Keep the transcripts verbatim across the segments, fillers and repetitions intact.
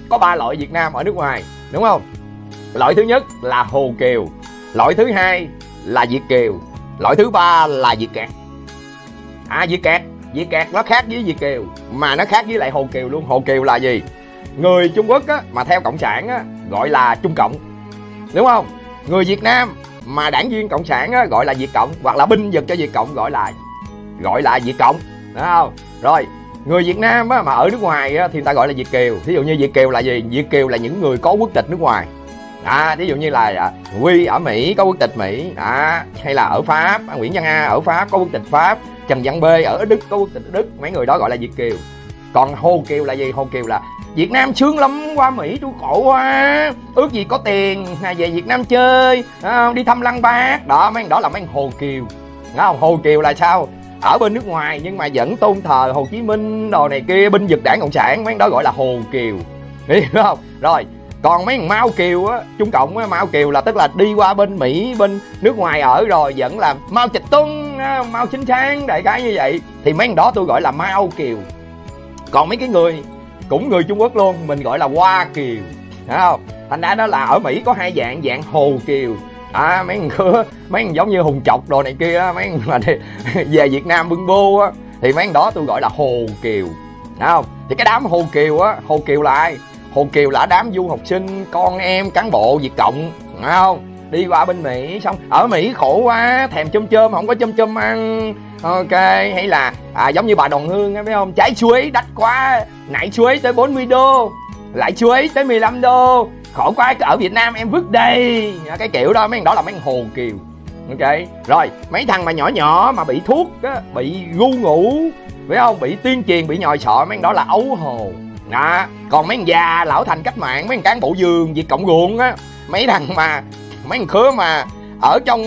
có ba loại Việt Nam ở nước ngoài, đúng không? Loại thứ nhất là Hồ Kiều, loại thứ hai là Việt Kiều, loại thứ ba là Việt Kẹt. À, Việt Kẹt, Việt Kẹt nó khác với Việt Kiều, mà nó khác với lại Hồ Kiều luôn. Hồ Kiều là gì? Người Trung Quốc á, mà theo Cộng sản á, gọi là Trung Cộng, đúng không? Người Việt Nam mà đảng viên Cộng sản á, gọi là Việt Cộng, hoặc là binh vực cho Việt Cộng gọi là gọi là Việt Cộng, đúng không? Rồi, người Việt Nam á, mà ở nước ngoài á, thì người ta gọi là Việt Kiều. Thí dụ như Việt Kiều là gì? Việt Kiều là những người có quốc tịch nước ngoài. À, ví dụ như là à, Huy ở Mỹ có quốc tịch Mỹ, à, hay là ở Pháp, Nguyễn Văn A ở Pháp có quốc tịch Pháp, Trần Văn B ở Đức có quốc tịch Đức, mấy người đó gọi là Việt Kiều. Còn Hồ Kiều là gì? Hồ Kiều là Việt Nam sướng lắm, qua Mỹ tôi khổ quá, ước gì có tiền về Việt Nam chơi, đi thăm Lăng Bác đó. Mấy đó là mấy Hồ Kiều, đúng không? Hồ Kiều là sao? Ở bên nước ngoài nhưng mà vẫn tôn thờ Hồ Chí Minh đồ này kia, binh vực đảng Cộng sản, mấy đó gọi là Hồ Kiều, hiểu không? Rồi, còn mấy thằng Mao Kiều á, Trung Cộng á, Mao Kiều là tức là đi qua bên Mỹ, bên nước ngoài ở rồi vẫn là Mao Trạch Tuân, Mao Chính Sáng, đại cái như vậy, thì mấy thằng đó tôi gọi là Mao Kiều. Còn mấy cái người cũng người Trung Quốc luôn, mình gọi là Hoa Kiều, thấy không? Thành ra đó là ở Mỹ có hai dạng, dạng Hồ Kiều. À, mấy thằng khứa, mấy thằng giống như Hùng Trọc đồ này kia á, mấy thằng mà về Việt Nam bưng bô á, thì mấy thằng đó tôi gọi là Hồ Kiều, thấy không? Thì cái đám Hồ Kiều á, Hồ Kiều là ai? Hồ Kiều là đám du học sinh, con em cán bộ Việt Cộng, thấy không? Đi qua bên Mỹ xong ở Mỹ khổ quá, thèm chôm chôm không có chôm chôm ăn, ok. Hay là à, giống như bà Đoàn Hương á, biết không? Trái chuối đắt quá, nại chuối tới bốn mươi đô, lại chuối tới mười lăm đô, khổ quá ở Việt Nam em vứt đây, cái kiểu đó. Mấy thằng đó là mấy thằng Hồ Kiều, ok. Rồi mấy thằng mà nhỏ nhỏ mà bị thuốc á, bị gu ngủ, biết không? Bị tuyên truyền, bị nhồi sọ, mấy thằng đó là ấu hồ đó. Còn mấy thằng già lão thành cách mạng, mấy thằng cán bộ vườn Việt Cộng ruộng á, mấy thằng mà mấy thằng khứa mà ở trong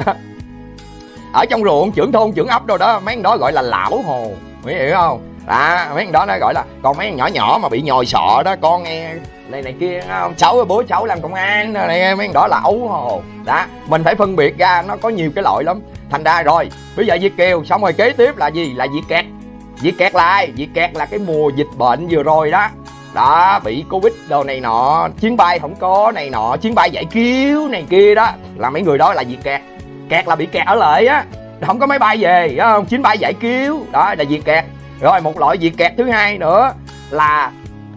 ở trong ruộng, trưởng thôn trưởng ấp đâu đó, mấy thằng đó gọi là lão hồ, hiểu hiểu không? Đó, mấy thằng đó nó gọi là. Còn mấy thằng nhỏ nhỏ mà bị nhồi sọ đó, con nghe này này kia không, cháu bố cháu làm công an này, mấy thằng đó là ấu hồ đó. Mình phải phân biệt ra, nó có nhiều cái loại lắm. Thành ra rồi bây giờ Việt Kiều xong rồi, kế tiếp là gì? Là Việt Kẹt. Việt Kẹt là ai? Việt Kẹt là cái mùa dịch bệnh vừa rồi đó đó, bị Covid đồ này nọ, chuyến bay không có này nọ, chuyến bay giải cứu này kia đó, là mấy người đó là Việt Kẹt. Kẹt là bị kẹt ở lại á, không có máy bay về, không? Chuyến bay giải cứu đó là Việt Kẹt. Rồi một loại Việt Kẹt thứ hai nữa là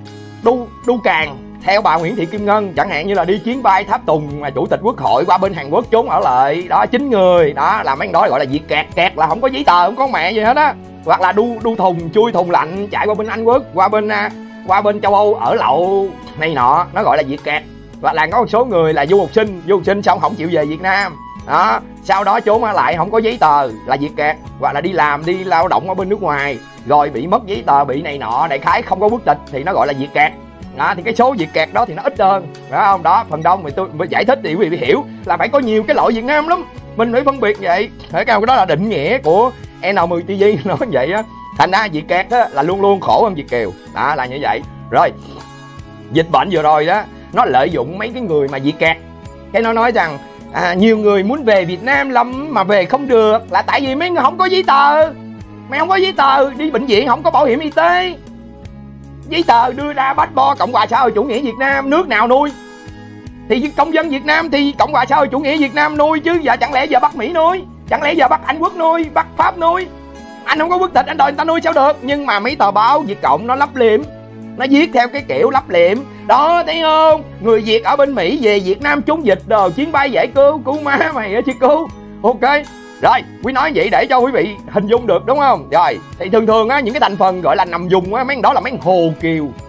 đu đu càng theo bà Nguyễn Thị Kim Ngân, chẳng hạn như là đi chuyến bay tháp tùng mà chủ tịch Quốc hội qua bên Hàn Quốc trốn ở lại đó, chín người đó, là mấy đó gọi là Việt Kẹt. Kẹt là không có giấy tờ, không có mẹ gì hết á. Hoặc là đu đu thùng, chui thùng lạnh chạy qua bên Anh Quốc, qua bên qua bên châu Âu ở lậu này nọ, nó gọi là Việt Kẹt. Hoặc là có một số người là du học sinh, du học sinh xong không chịu về Việt Nam đó, sau đó trốn ở lại không có giấy tờ là Việt Kẹt. Hoặc là đi làm, đi lao động ở bên nước ngoài rồi bị mất giấy tờ, bị này nọ, đại khái không có quốc tịch thì nó gọi là Việt Kẹt đó. Thì cái số Việt Kẹt đó thì nó ít hơn, phải không? Đó, phần đông thì tôi mới giải thích thì quý vị hiểu là phải có nhiều cái loại Việt Nam lắm, mình phải phân biệt vậy. Thế cái đó là định nghĩa của N mười ti vi nói vậy á. Thành ra Việt Kẹt á là luôn luôn khổ hơn Việt Kiều đó, là như vậy. Rồi dịch bệnh vừa rồi đó, nó lợi dụng mấy cái người mà Việt Kẹt, cái nó nói rằng à, nhiều người muốn về Việt Nam lắm mà về không được, là tại vì mấy người không có giấy tờ. Mày không có giấy tờ, đi bệnh viện không có bảo hiểm y tế, giấy tờ đưa ra passport Cộng hòa xã hội chủ nghĩa Việt Nam, nước nào nuôi? Thì công dân Việt Nam thì Cộng hòa xã hội chủ nghĩa Việt Nam nuôi chứ, giờ chẳng lẽ giờ bắt Mỹ nuôi, chẳng lẽ giờ bắt Anh Quốc nuôi, bắt Pháp nuôi? Anh không có quốc tịch, anh đòi người ta nuôi sao được? Nhưng mà mấy tờ báo Việt Cộng nó lấp liệm, nó viết theo cái kiểu lấp liệm đó, thấy không? Người Việt ở bên Mỹ về Việt Nam trốn dịch đồ, chuyến bay giải cứu, cứu má mày á chứ cứu, ok. Rồi quý nói vậy để cho quý vị hình dung được, đúng không? Rồi thì thường thường á, những cái thành phần gọi là nằm vùng á, mấy đó là mấy Hồ Kiều